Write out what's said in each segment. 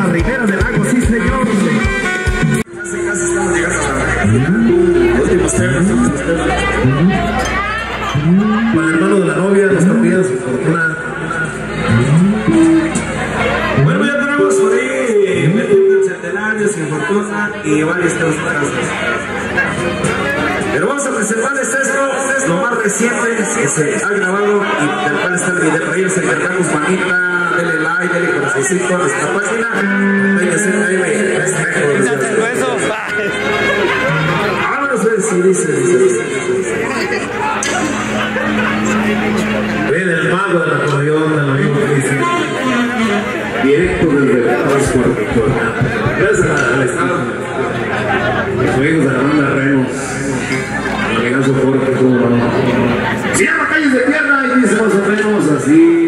la Ribera del Lago, sí señor. Casi estamos llegando a la recta. Últimos temas. Para el hermano de la novia, los capillas, su fortuna. Bueno, ya tenemos por ahí 20 centenarios, sin fortuna y varios temas para casas. Pero vamos a presentarles esto, lo más reciente que se ha grabado y del cual está el video. Ahí les encargamos manita, denle like, denle corazoncito a nuestra página. Hay que hacer ahí vámonos, sí, dice. Ven el mago del acordeón, del amigo que dice. Directo desde Pascua. Gracias al Estado. Los amigos de la banda Renos. El amigazo Jorge, como no. Cierra calles de tierra y dice más o menos así.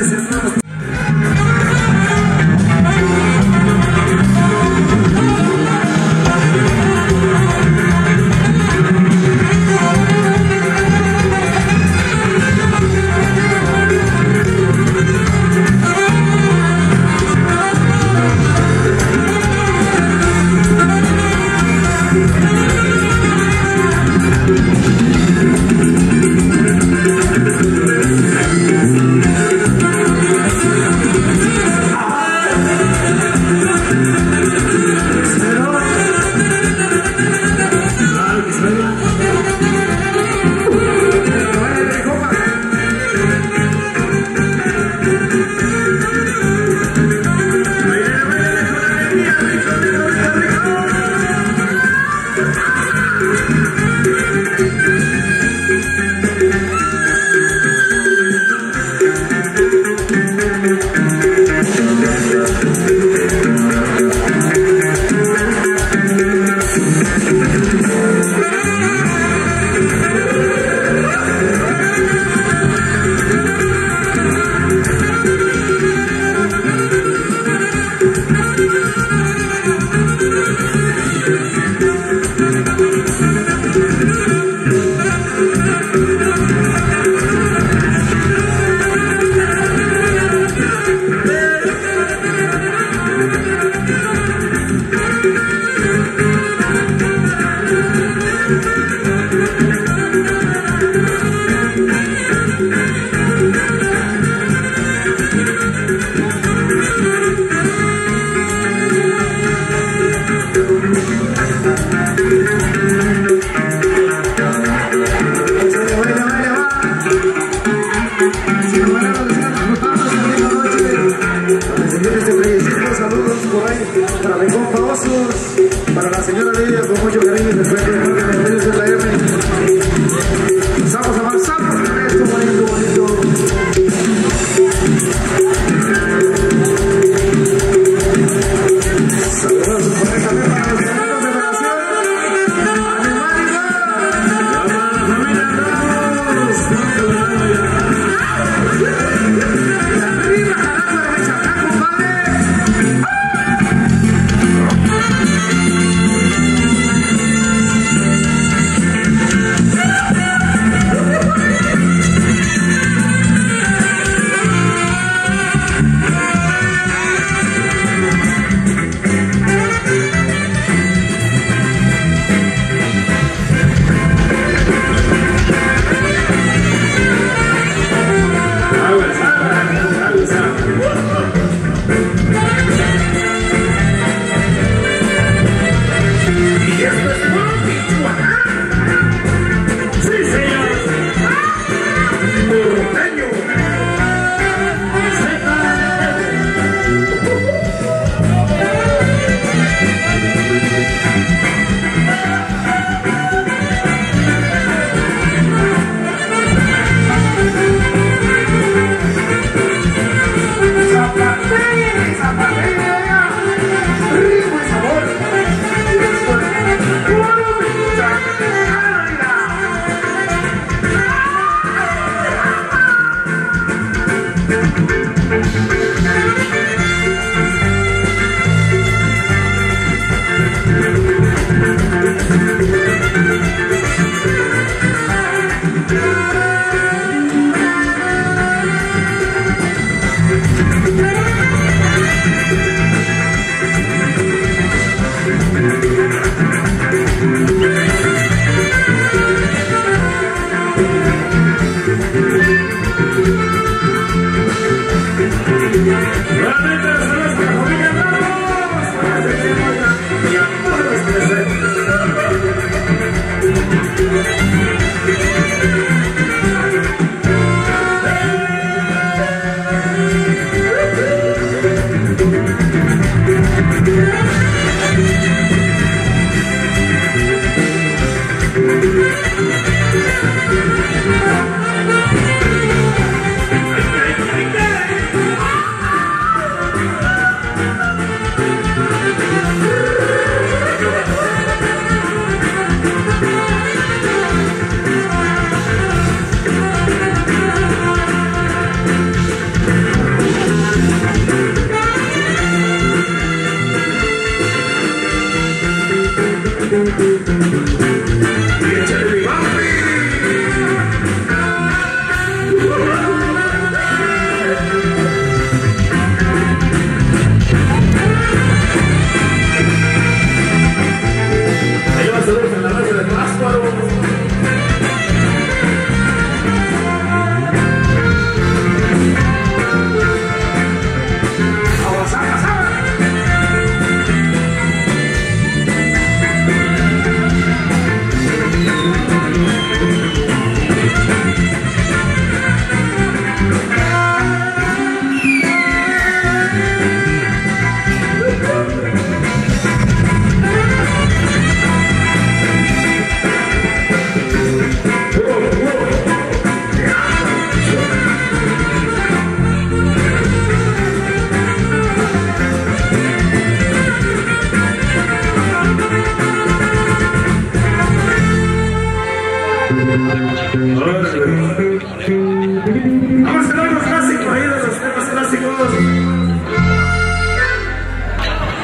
presentamos.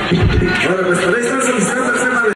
Ahora pues por ahí están solicitando el tema de...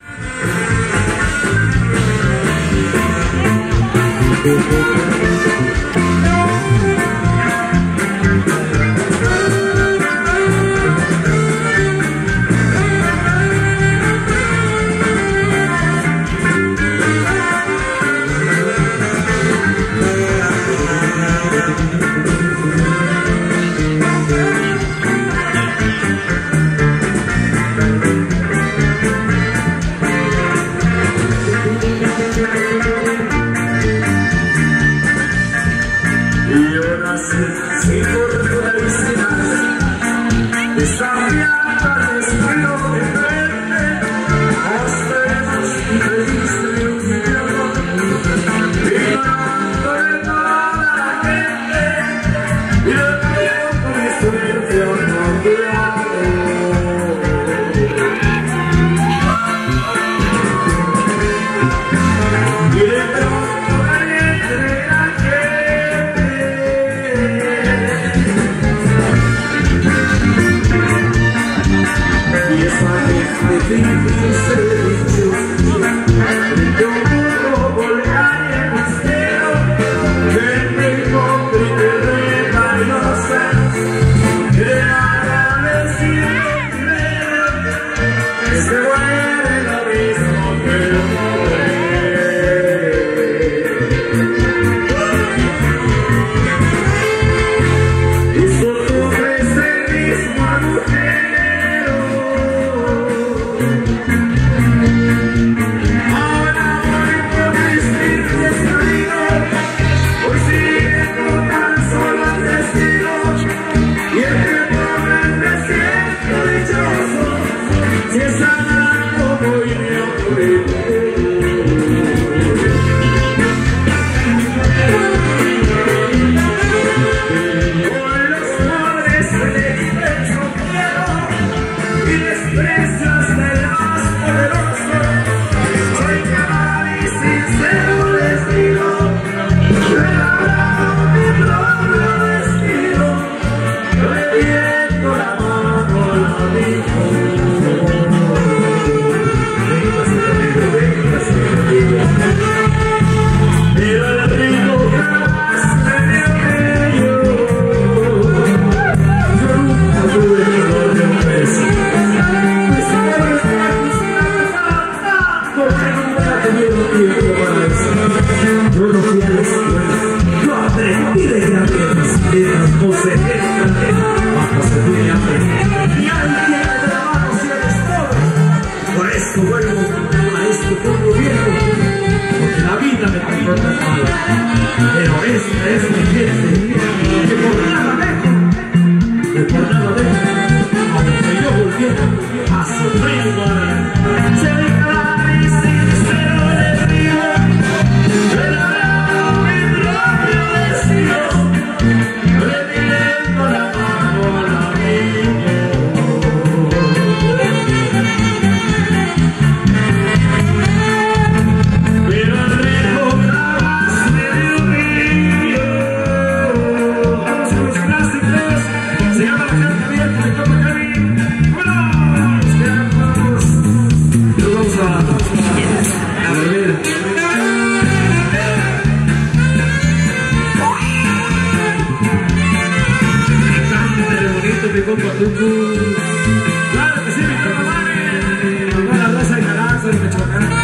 Claro que sí, mi compa Mane, con la raza de Caranza de Michoacán.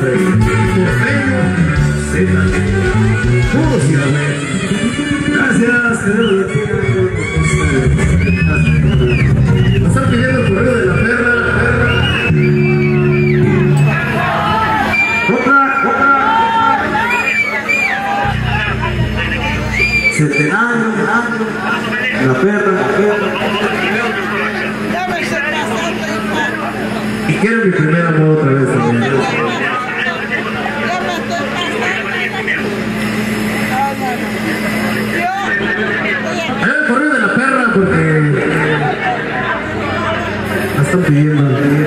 Freddy. Porteño, Z. Puro Ciudadano. Gracias, que Dios los bendiga. Nos están pidiendo el correo de la perra. Otra. Centenario, la perra. Y quiero mi primer amor otra vez también. El correo de la perra porque la están pidiendo.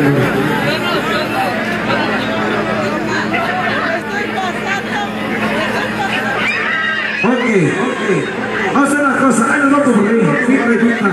Ok. Vamos a hacer una cosa. Ay, no, por ahí. Fija.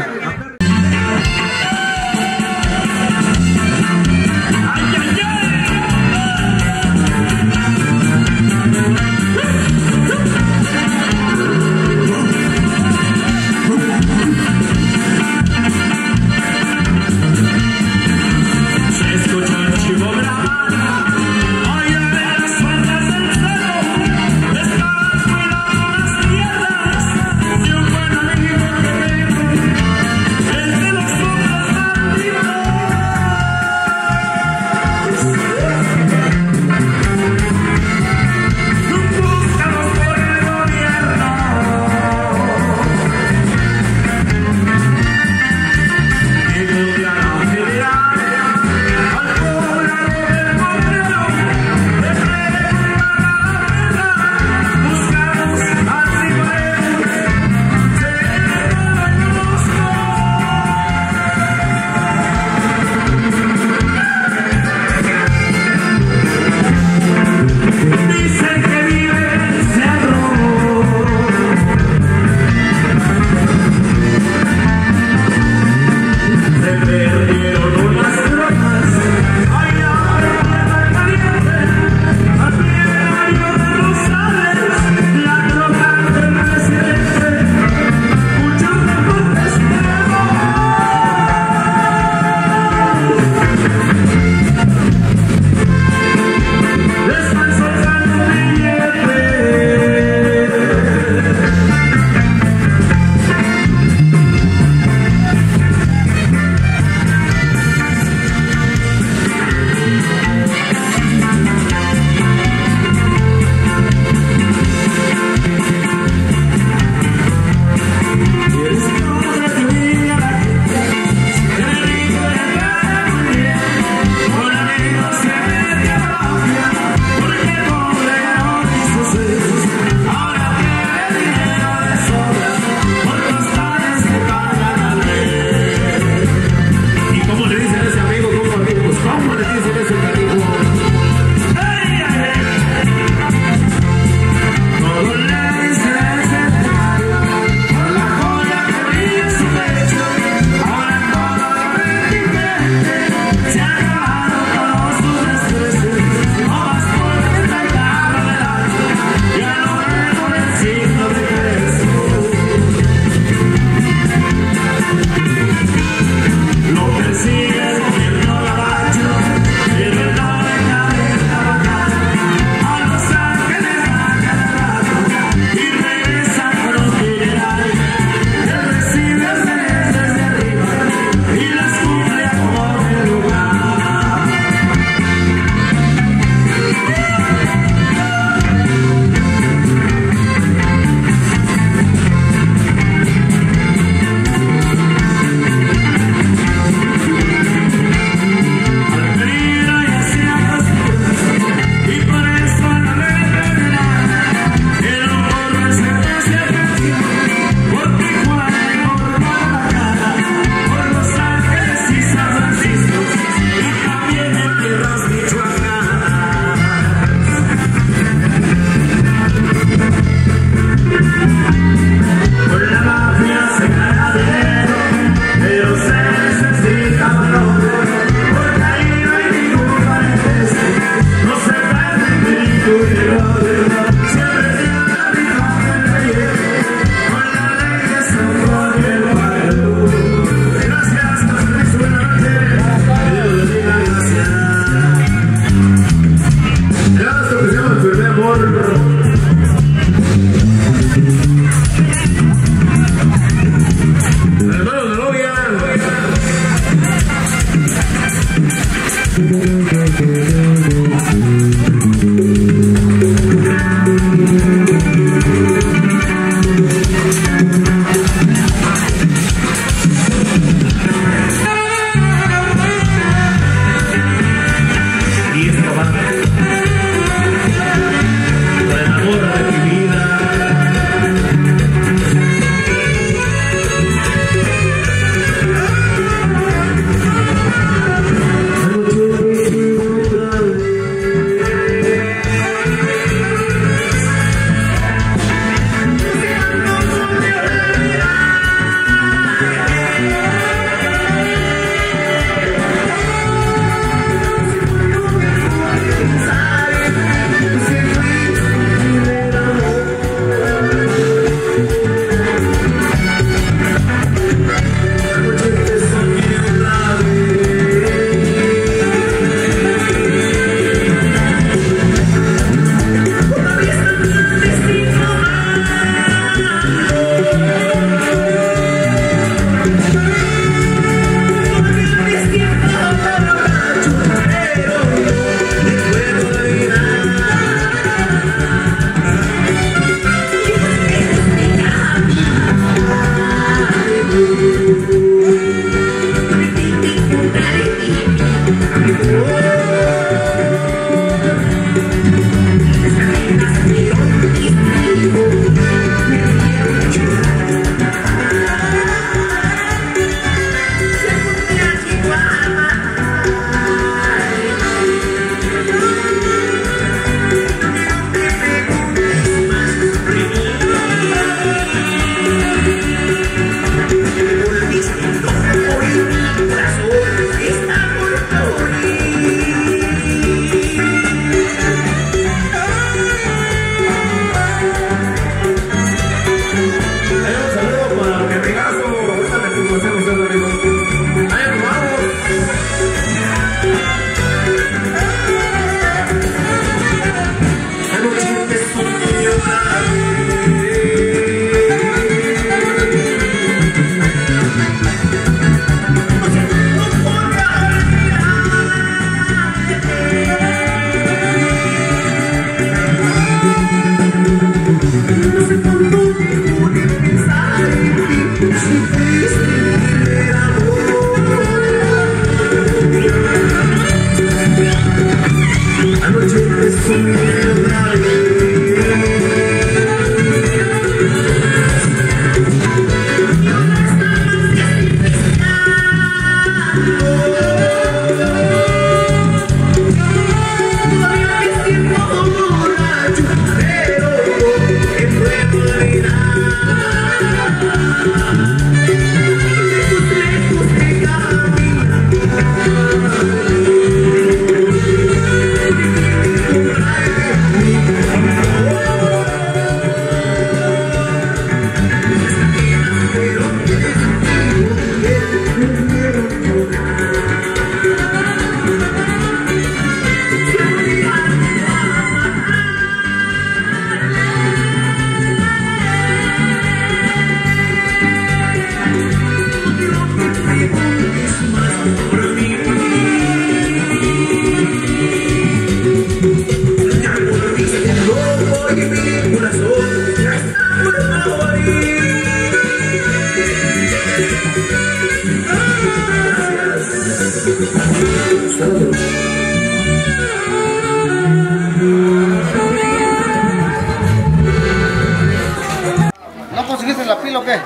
¿No conseguiste la pila o qué?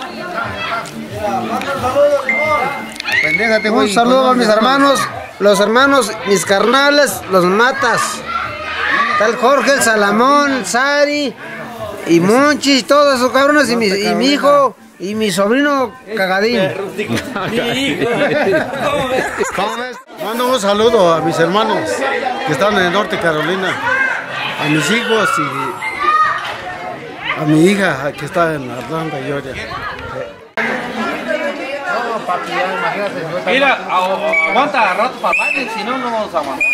Un saludo a mis hermanos, los hermanos, mis carnales, los matas. Tal Jorge, el Salamón, Sari y Monchis, todos esos cabrones y mi hijo y mi sobrino Cagadín. Mando un saludo a mis hermanos que están en el norte de Carolina, a mis hijos y a mi hija que está en Atlanta, Georgia. Mira, aguanta rato para el baile, si no, no vamos a aguantar.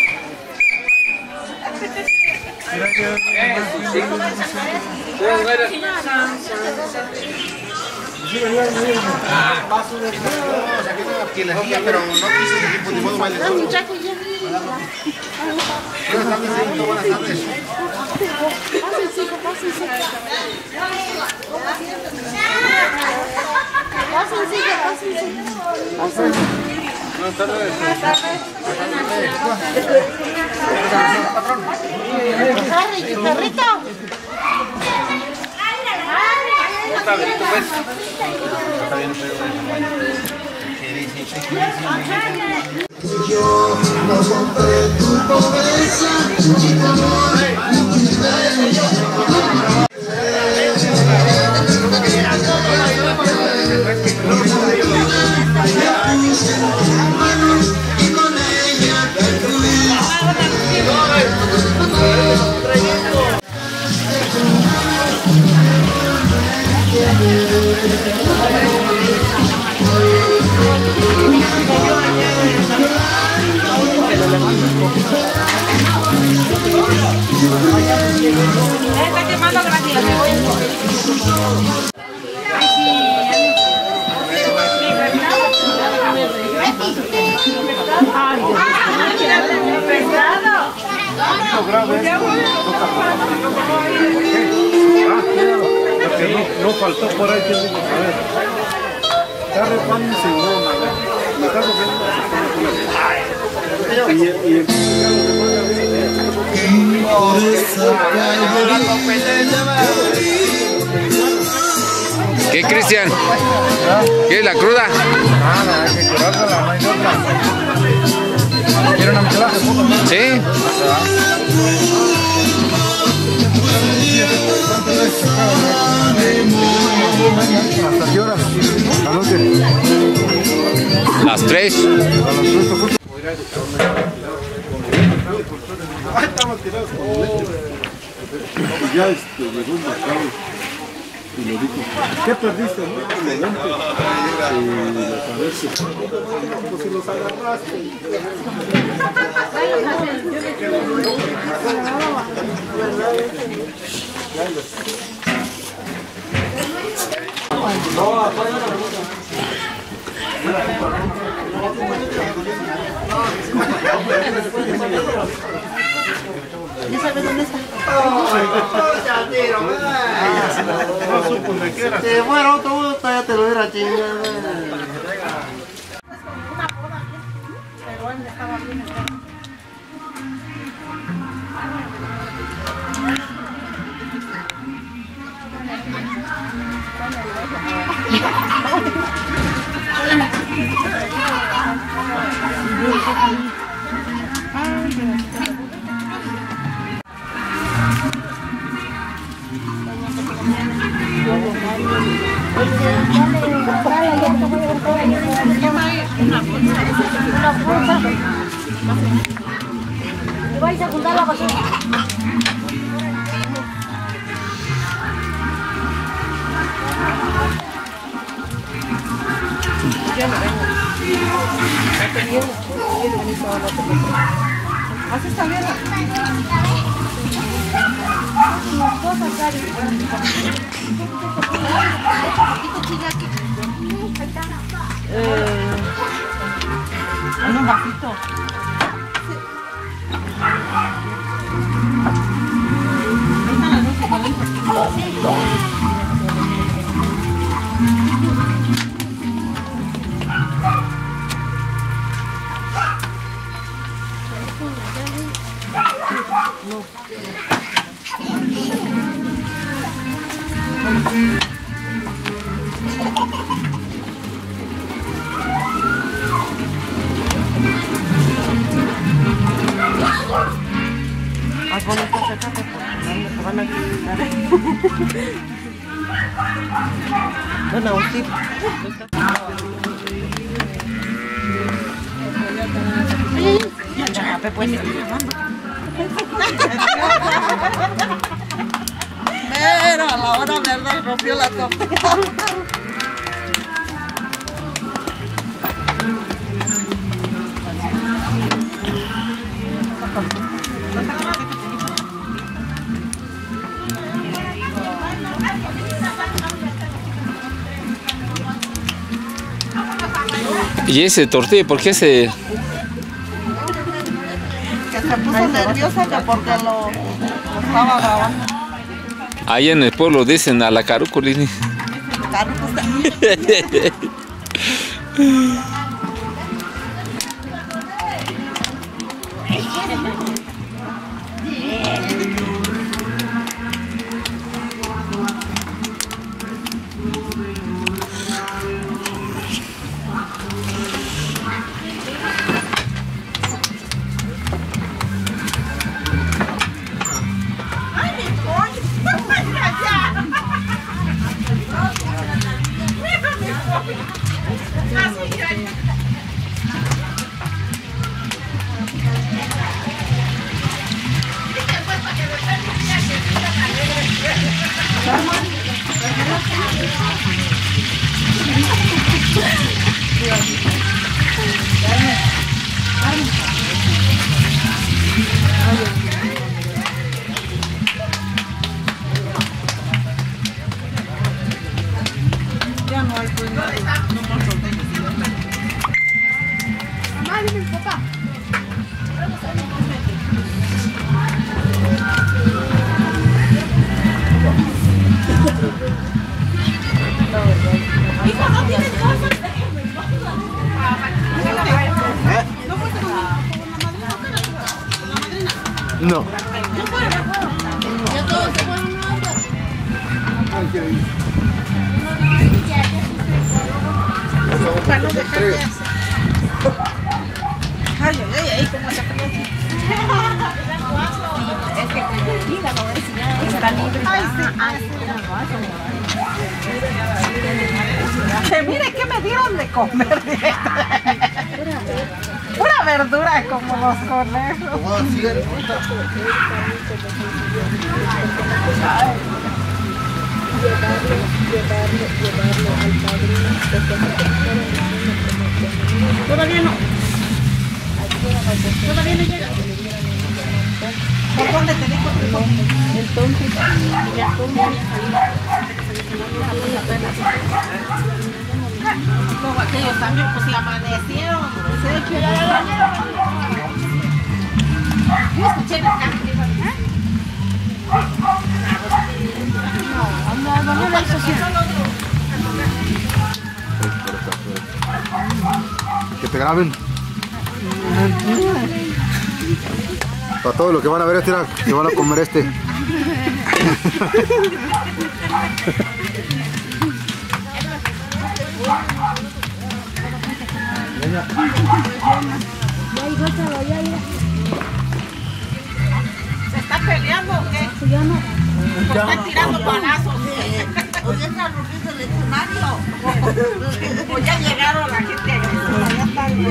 Perrito. Yo no compré tu pobreza, chiquito amor, y con ella Está quemando gracias. No faltó por ahí, que digo, a ver. Está repando sin nada, me está cogiendo. ¿Qué, Cristian? ¿Quieres la cruda? Nada, hay que curársela, no hay otra. ¿Quieren una michelada? ¿Sí? ¿Hasta qué hora? ¿Anoche? Las 3. Ahí estamos tirados con leche. Ya llegó un bacalao y le dijo, ¿qué perdiste? No, los lentes. Y le parece, pues si los agarraste. ¿Ya sabes dónde está? Si fuera otro gusto, ya te lo hubiera chingado. Pero él estaba bien. Vais a juntar la basura. Yo no vengo. ¿Así está bien? En un vasito. Haz bonito acércate porque te van a gritar. Bueno, un tip. Pero a la hora verde rompió la tortilla. ¿Y ese tortilla por qué se...? Que se puso nerviosa que porque lo estaba grabando. Ahí en el pueblo dicen a la caruculini. Ya no hay pues nada. Mamá, dime papá. Hijo, no tienes cosas. No. Ya todos se fueron a andar. Para no dejar de hacer. Ay, ay, ay, cómo se pone así. Es que como diga, no es nada. Está libre. Ay, sí. Mire qué me dieron de comer. Pura verdura como los conejos. Llevarlo al padrino. Todavía no. Todavía no llega. ¿Por dónde te dijo? Entonces, ya como luego aquellos también pues se amanecieron. Yo escuché el canto. Que te graben. Para todo lo que van a ver este, que van a comer este. ¿Se está peleando o qué? ¿O están tirando balazos? ¿O ya está rompiendo el escenario? Pues ya llegaron la gente. Ya están.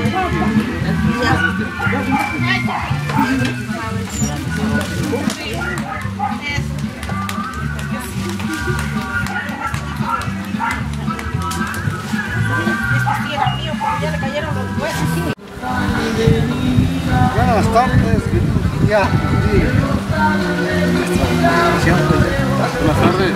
Este era mío, porque ya le cayeron los huesos. Buenas tardes. Ya. Buenas tardes.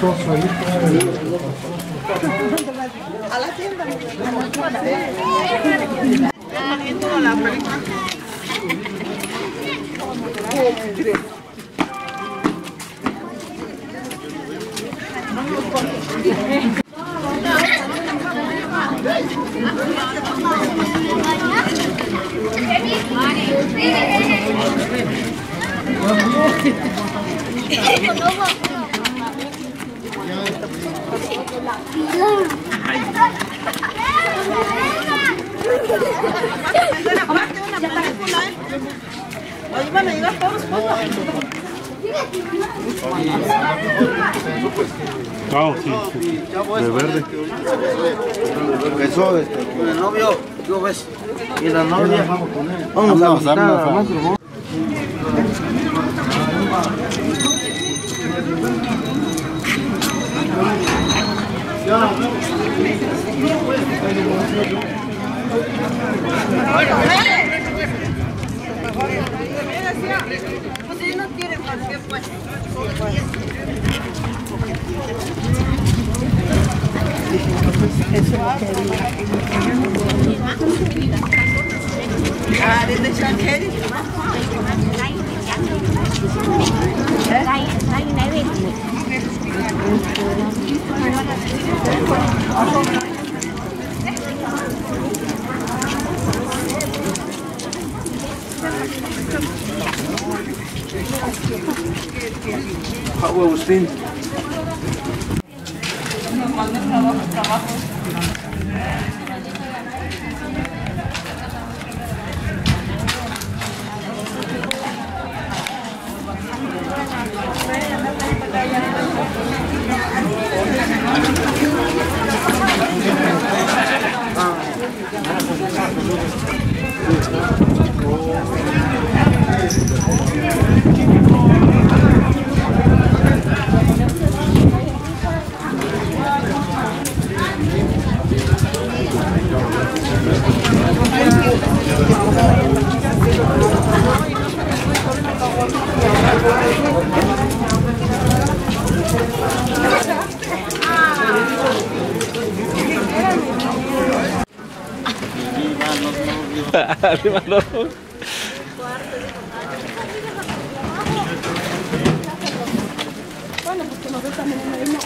A la tienda. Viendo la película. Ahí van a llegar todos juntos. Chao, sí. De verde. Eso, el novio, ¿tú ves? Y la novia. Vamos a visitar a nuestro. Pues si no quieren, ¿por qué pues? Ah, desde extranjero. Agustín. Arriba los Bueno, porque nosotros también nos vimos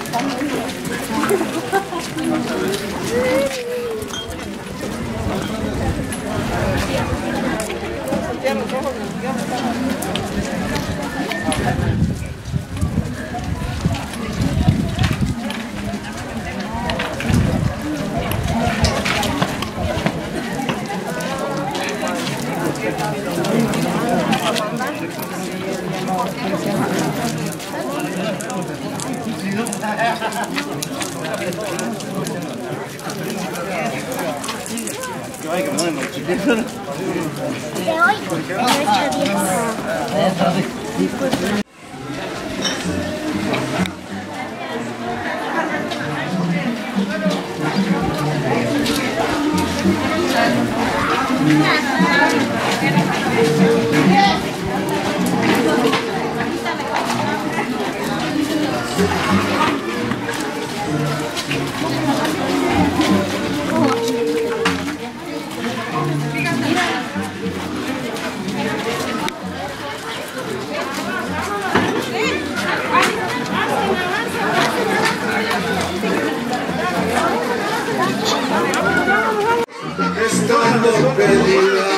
Estando perdida,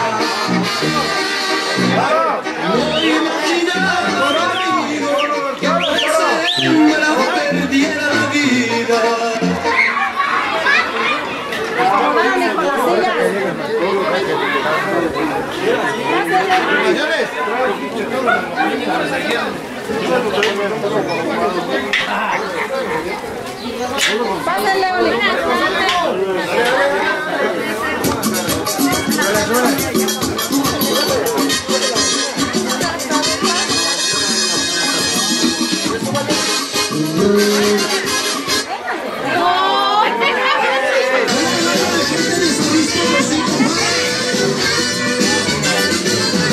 no imaginaba que me la perdiera la vida. Pásenle, Oli.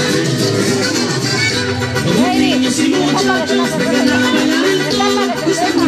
Niños y muchachos,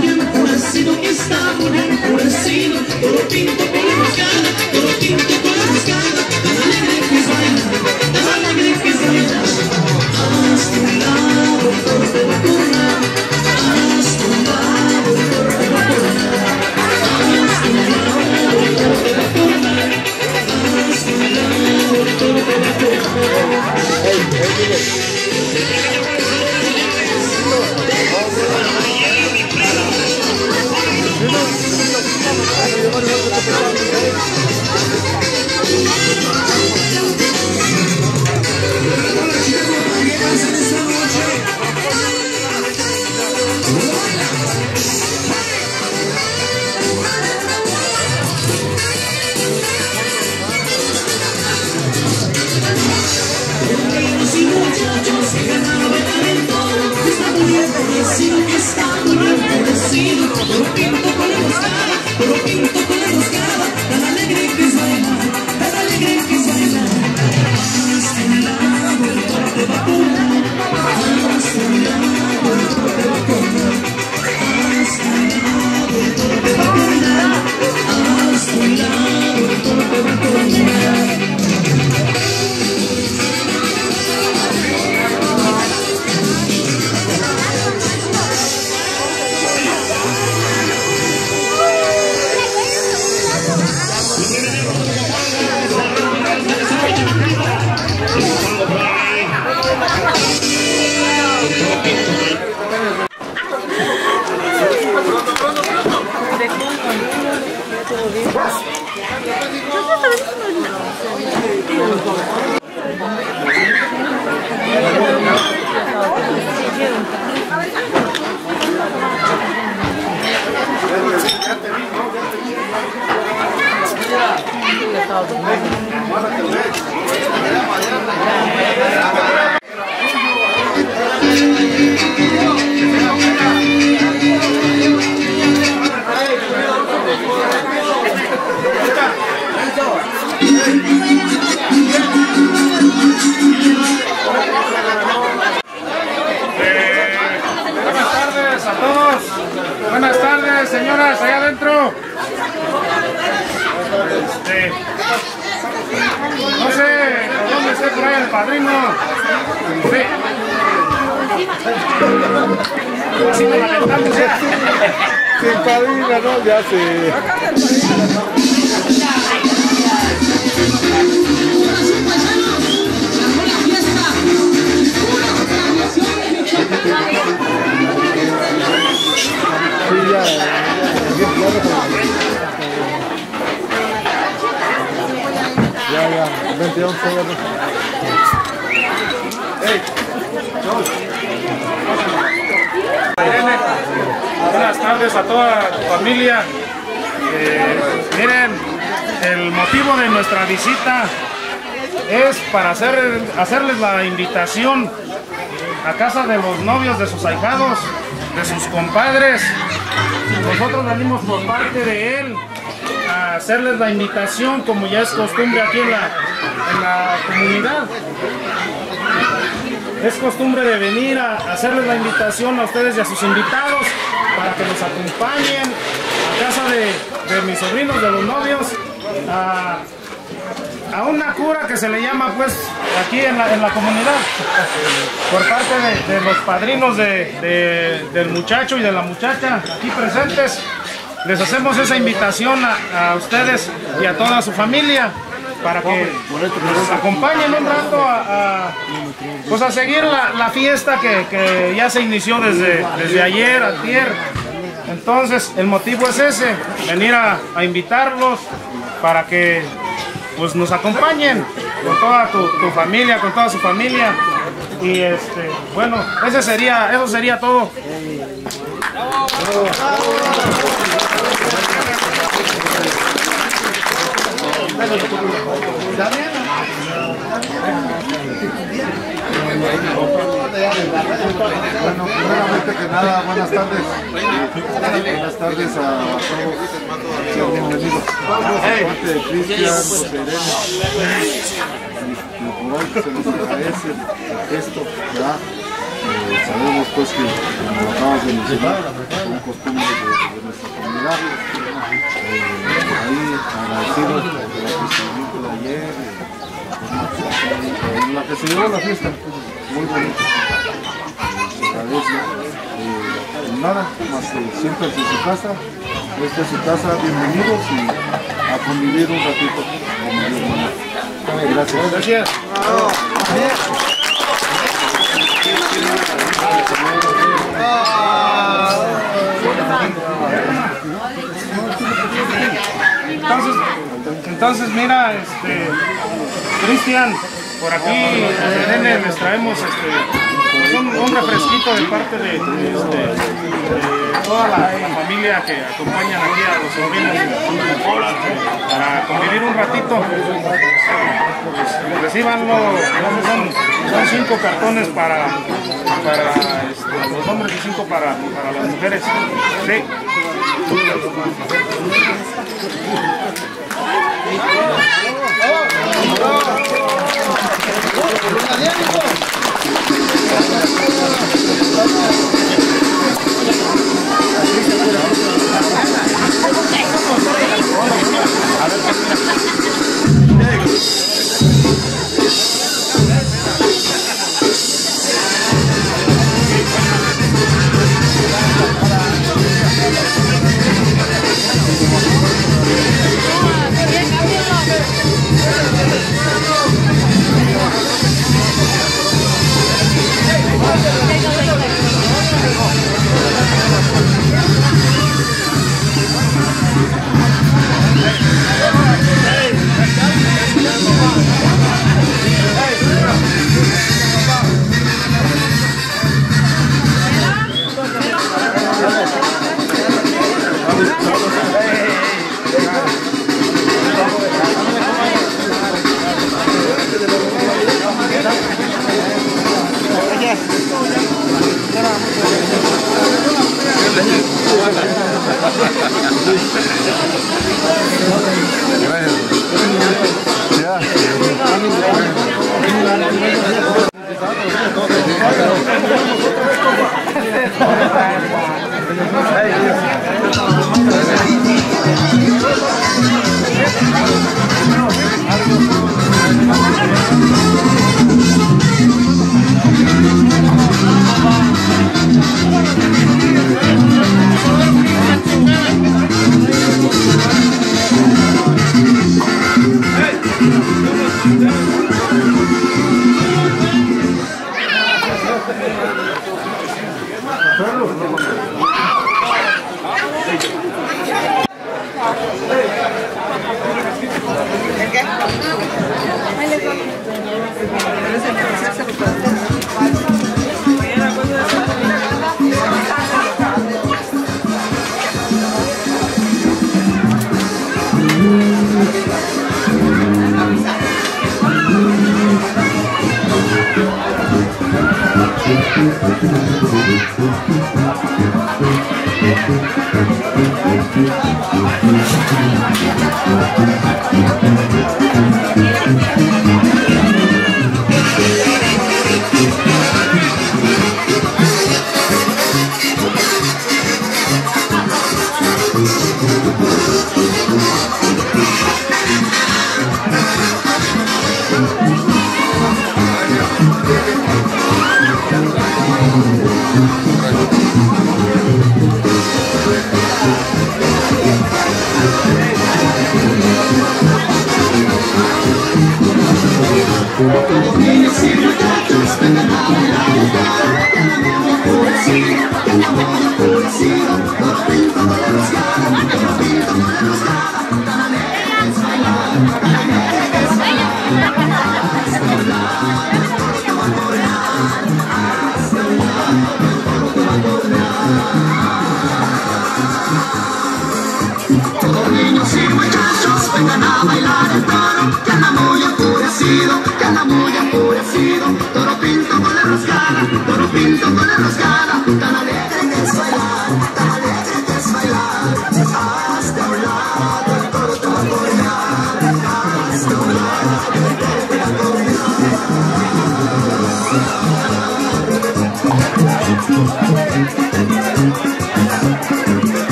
Buenas tardes, señoras, allá adentro. No sé dónde esté por ahí el padrino. Sí. Así me lamentamos ya. Sin padrino, ¿no? Ya sé. Ya, 21 segundos. Buenas tardes a toda tu familia. Miren, el motivo de nuestra visita es para hacerles la invitación a casa de los novios de sus ahijados, de sus compadres. Nosotros venimos por parte de él a hacerles la invitación, como ya es costumbre aquí en la comunidad. Es costumbre de venir a hacerles la invitación a ustedes y a sus invitados para que nos acompañen a casa de mis sobrinos, de los novios, a una cura que se le llama pues aquí en la comunidad por parte de los padrinos del muchacho y de la muchacha aquí presentes. Les hacemos esa invitación a ustedes y a toda su familia para que nos acompañen un rato pues a seguir la fiesta que ya se inició desde ayer, antier. Entonces el motivo es ese, venir a invitarlos para que pues nos acompañen con toda tu familia, con toda su familia. Y bueno, eso sería todo. Bueno, primeramente que nada, buenas tardes. Buenas tardes a todos. Sean bienvenidos. De parte de Cristian, José Irene. Por hoy se les agradece el gesto, ¿verdad? Sabemos pues que, como lo acabas de mencionar, son costumbres de nuestra comunidad. Ahí agradecidos por el recibimiento de ayer, en la que se llevó la fiesta, muy bonita. Se agradece. Nada más siempre en su casa, esta es su casa, bienvenidos y a convivir un ratito con mi hermano. Gracias. Gracias. Entonces mira, Cristian, por aquí nene, les traemos pues un refresquito de parte de toda la familia que acompañan aquí a los sobrinos para convivir un ratito. Recíbanlo, son 5 cartones para los hombres y 5 para las mujeres. Sí.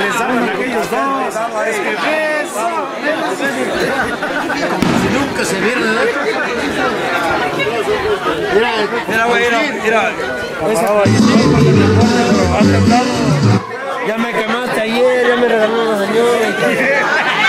les daban aquellos dos. Es que beso. Como si nunca se vieran. Mira, güey, mira. Ya me quemaste ayer, ya me regaló la señora.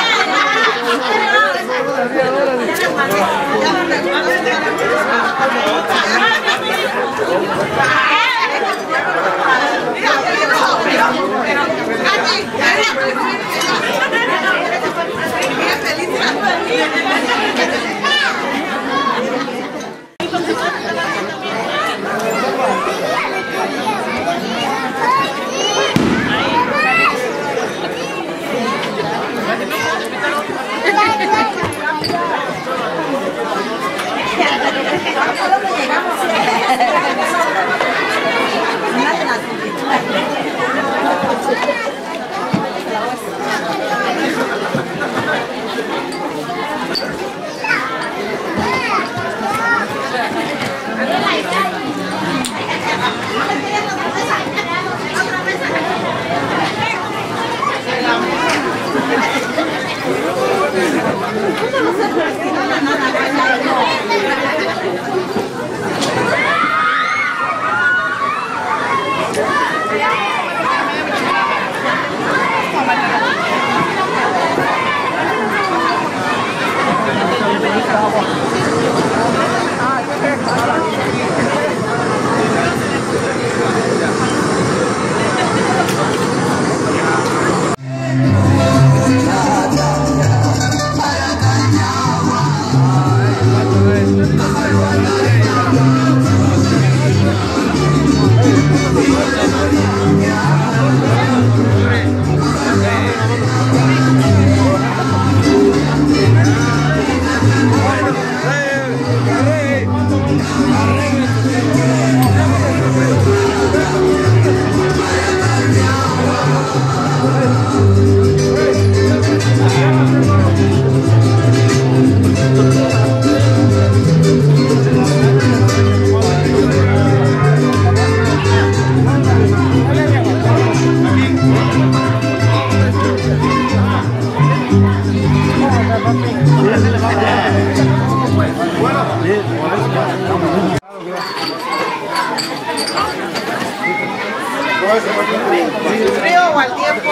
¿Frío o al tiempo?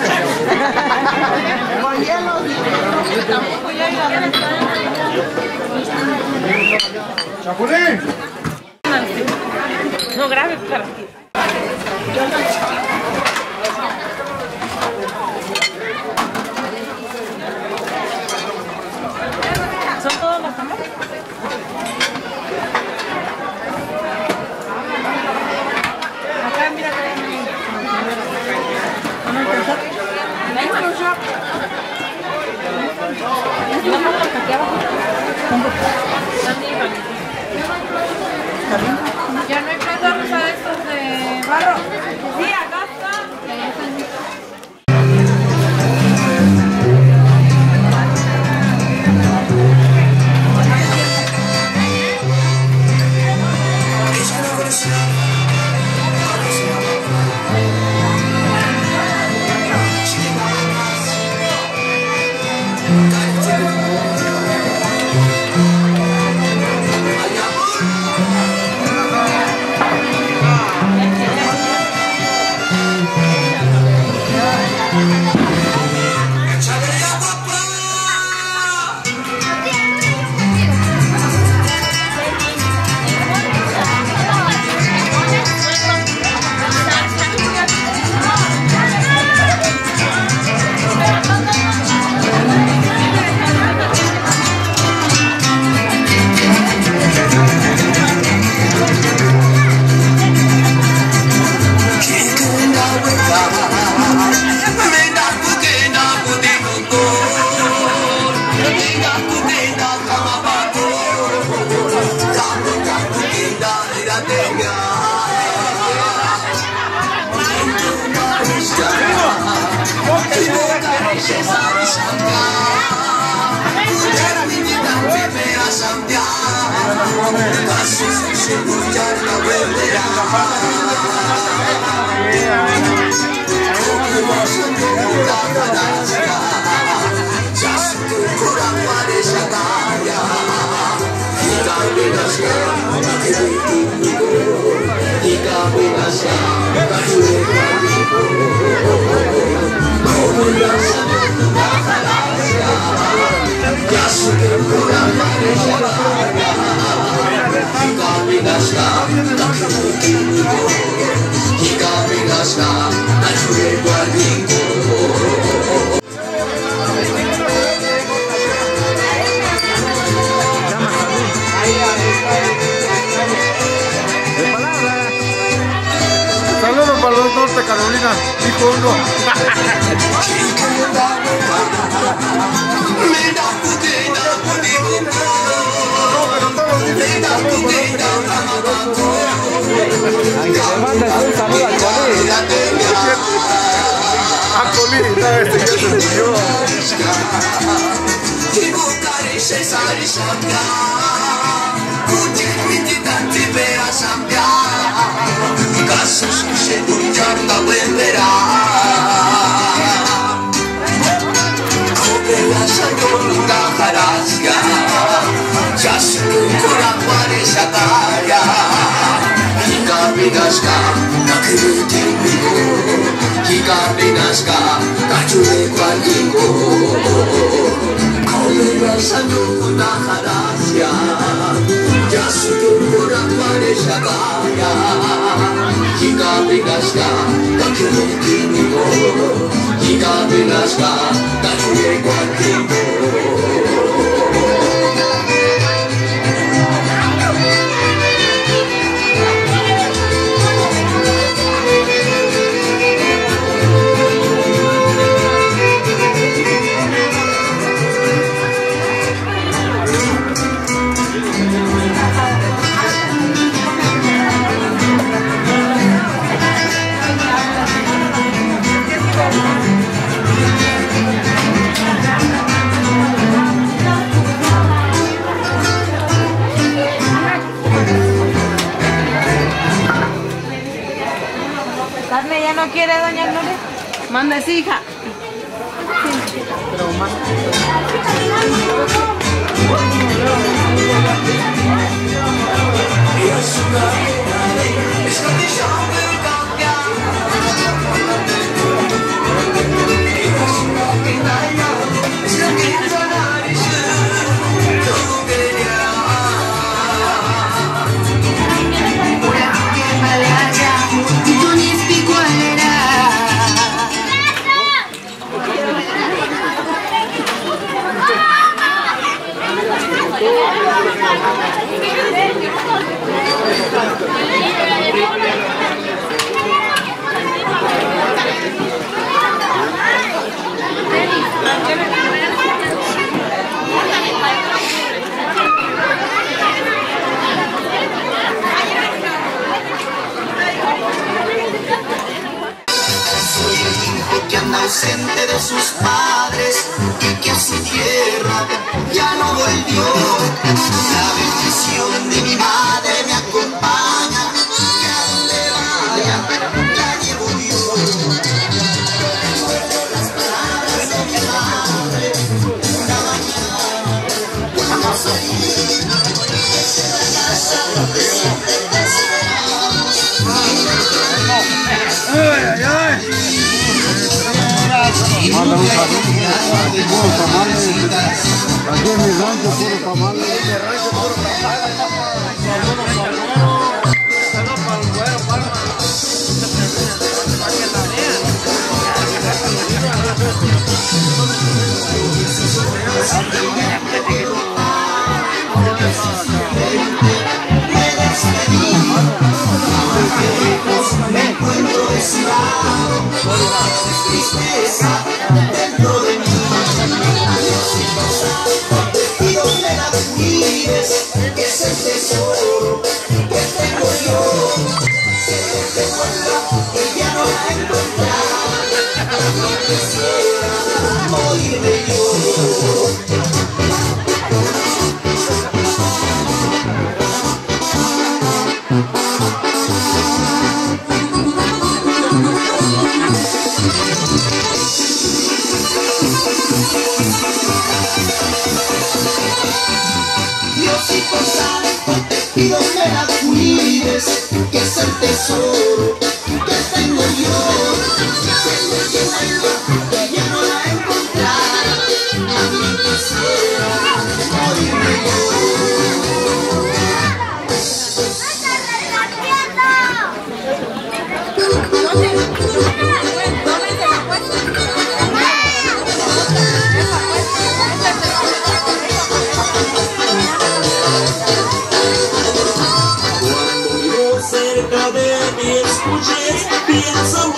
Con hielo. Tampoco ya ¡Chapulín! No grave para ti. ¿Son todos los tamales? Acá, mira, ya no hay pedazos a estos de barro. Sí, acá está. Yeah. Saludos para los Norte Carolina, hijo uno. A Coli, este ya se murió. Casos se escuchan la venderá. Come la salud jarasca, ya se cura parece ataya. Hika pinasca, nakuruti migo. Hika pinasca, kachure cualigo. Come la salud jarasca, ya se cura parece ataya. Hika pinasca, kachure migo. Hika pinasca, kachure cualigo. Carne ya no quiere, doña Gloria. Manda esa hija. Pero ausente de sus padres y que a su tierra ya no volvió. La bendición de mi madre me acompaña y a donde vaya la llevo yo. Recuerdo las palabras de mi madre una mañana cuando salí de la casa siempre te esperaba. Manda un saludo, puro tamales. Aquí en mi rancho, puro tamales. En mi rancho, puro tamales. Saludos para el güero, Palma. Me encuentro desolado, tristeza dentro de mí. Te pido que la cuides, que es el tesoro que tengo yo. Se te vuelva y ya no la encontraré. No quisiera morirme yo. Diosito santo, te pido que la cuides, que es el tesoro Cerca de mí escuches, pienso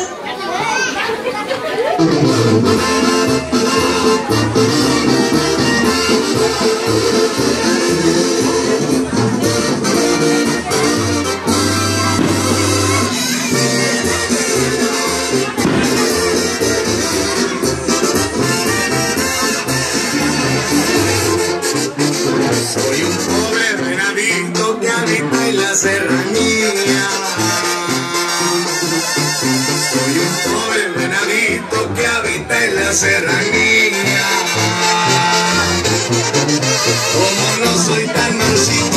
soy un pobre venadito que habita en la serranía. Soy un pobre venadito que habita en la serranía. Como no soy tan mansito,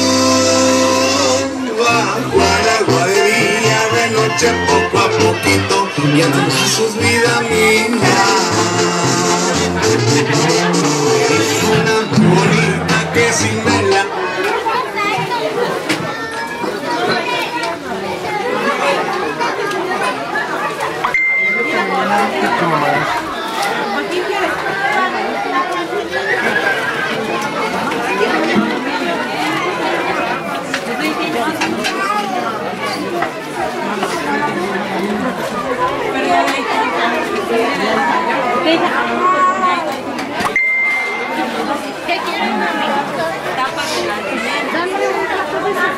no bajo al agua de día, de noche poco a poquito, y a sus vida mía. Una bonita que sin verla ¿Qué quieren, mami? Tápasela. Dame una cosa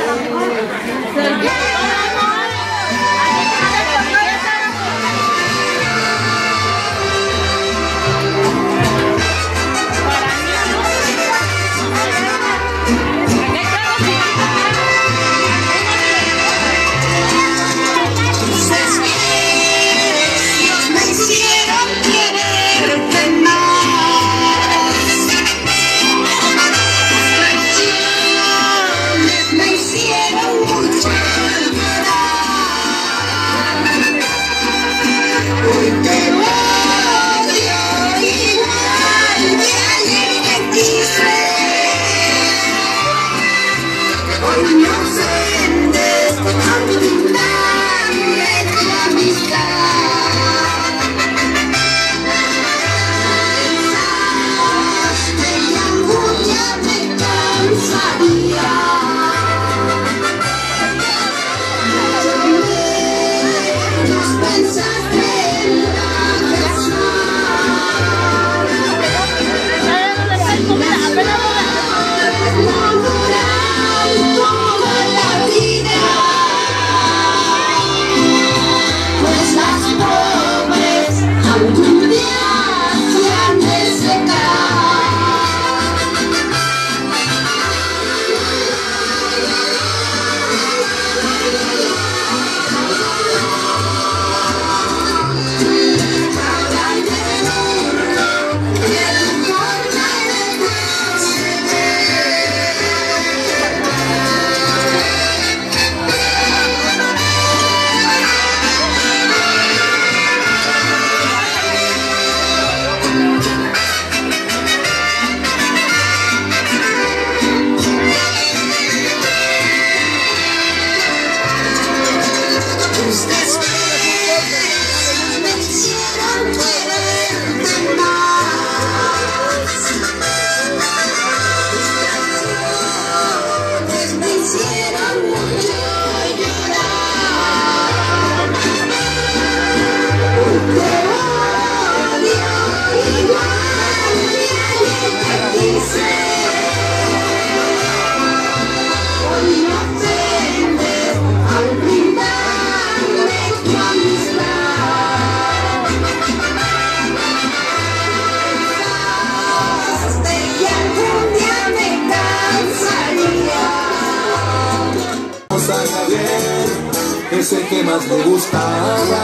Es el que más me gustaba.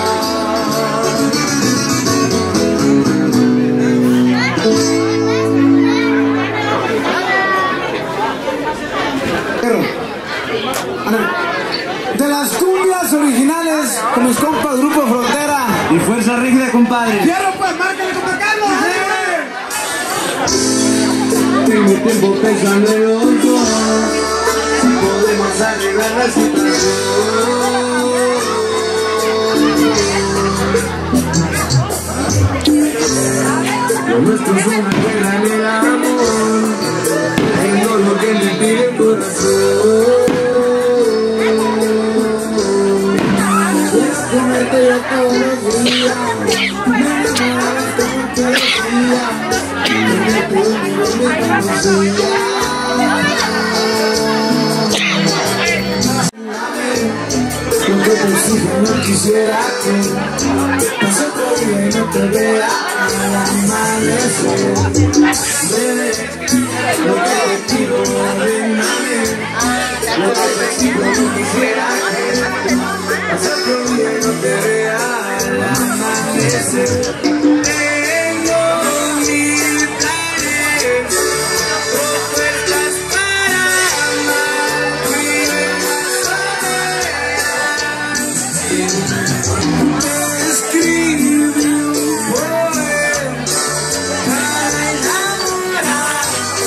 De las cumbias originales con mis compas Grupo Frontera y Fuerza Rígida, compadre. ¡Quiero pues, márcale, compa Carlos! Tengo tiempo pensando en los dos, si podemos arreglar la situación. Pensándote yo todos los días, me enamoré como te decía, desde que yo me conocía. Lo que te exige no quisiera que pase otro día y no te vea al amanecer. Bebé, lo que te pido, ordéname. Lo que te pido no quisiera que pase otro día y no te vea al amanecer. Tengo mil planes, propuestas para amar, vivir más escribí un poema para enamorar.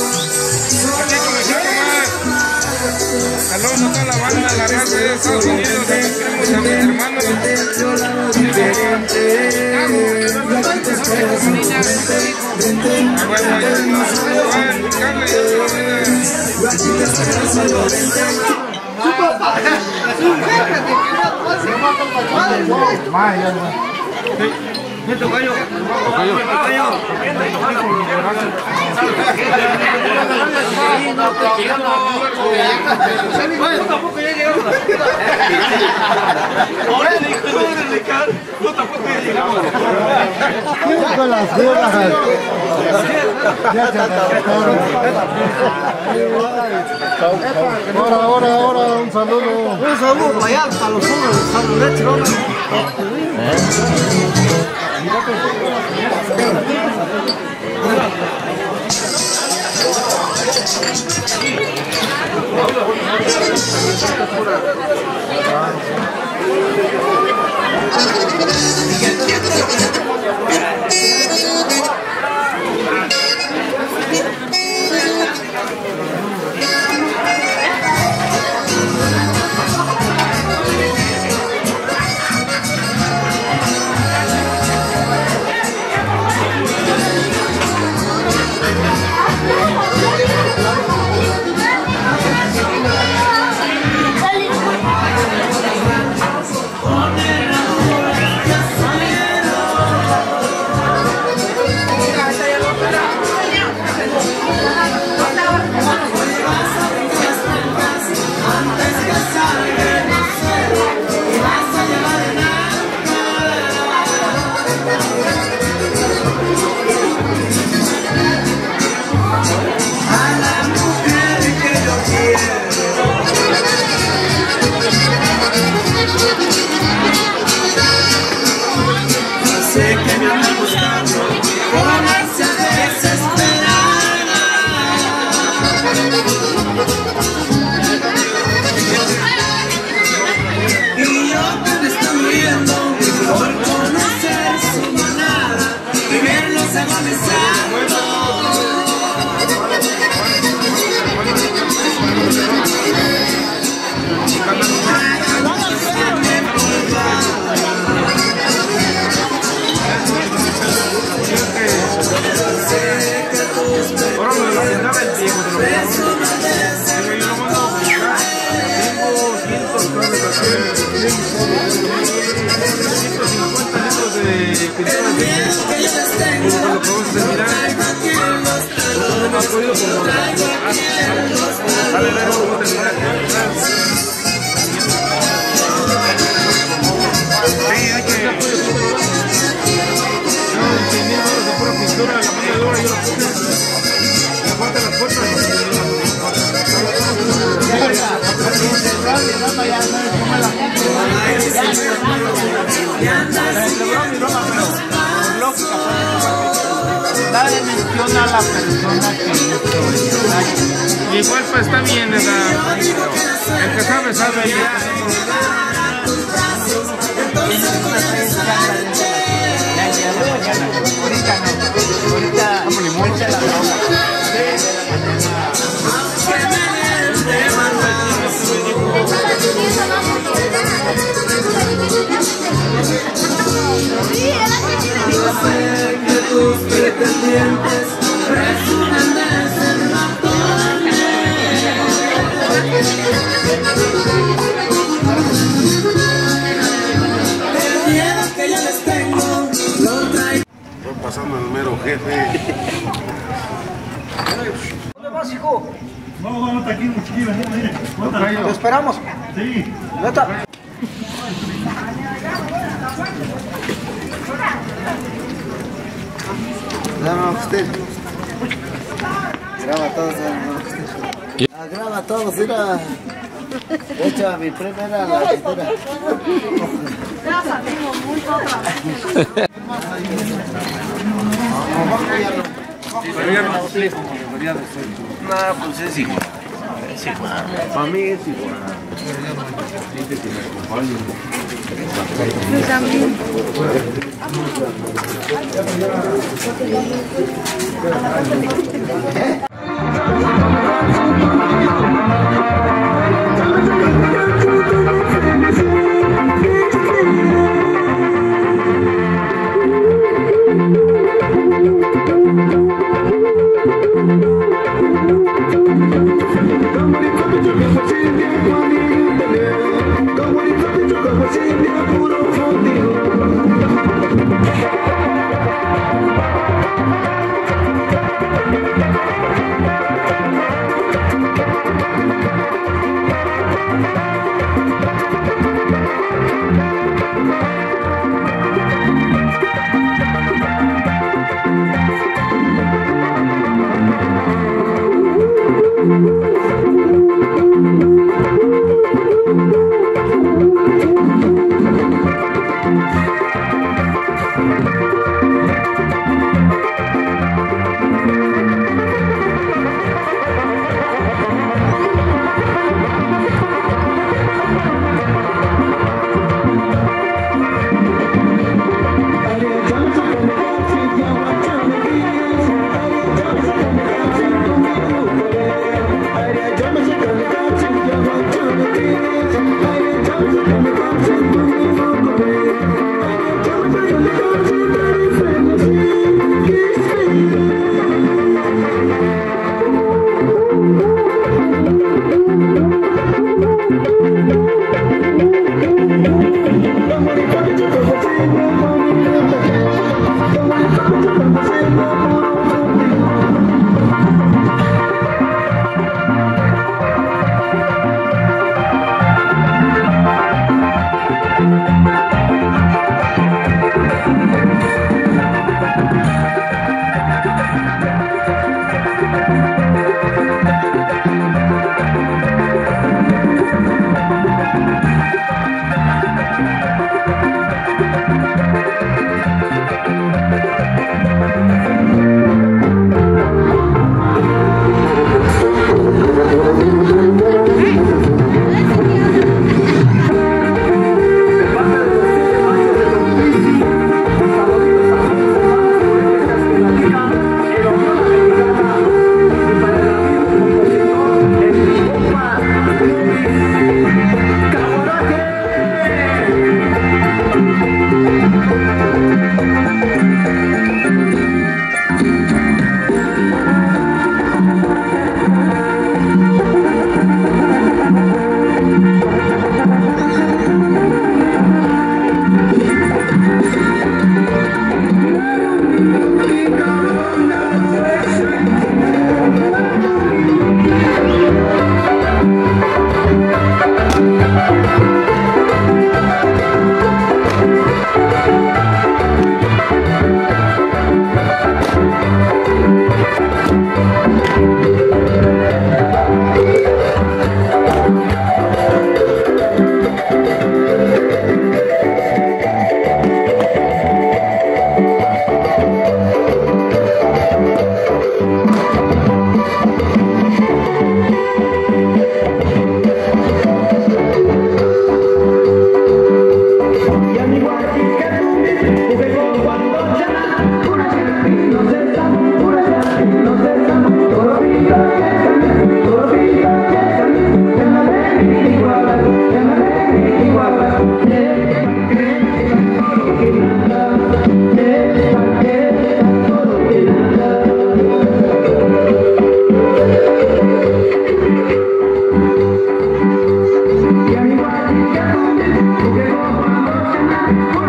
Saludos a toda la banda, la raza de Estados Unidos, a mis primos, a mis hermanos. Con las gorras. Ahora, un saludo. Un saludo para allá, para los unos, saludos, Nadie menciona a la persona que igual pues está bien, el que sabe, sabe. Tus pretendientes presumen de ser matones. jefe. ¿Dónde vas, hijo? No, está aquí, chiquillo, mire. ¿Te esperamos? Sí. ¿Neta? No, usted. Graba todos, graba todos, mira. De hecho, a mi prima era la tintera. Ya salimos mucho otra vez. Pero ya no explico, no, pues es igual. Es igual. Para mí es igual. Yo también. Cuando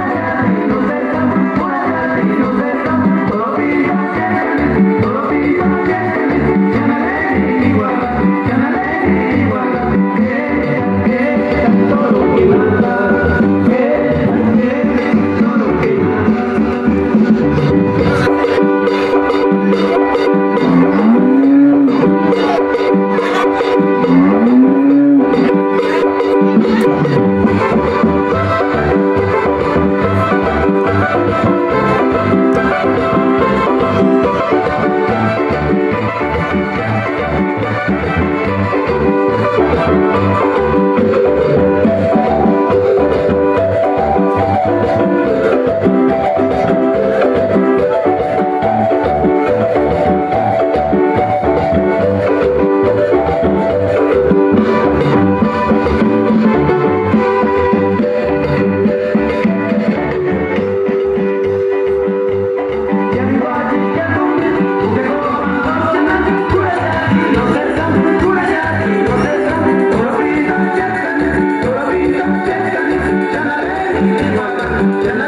Ya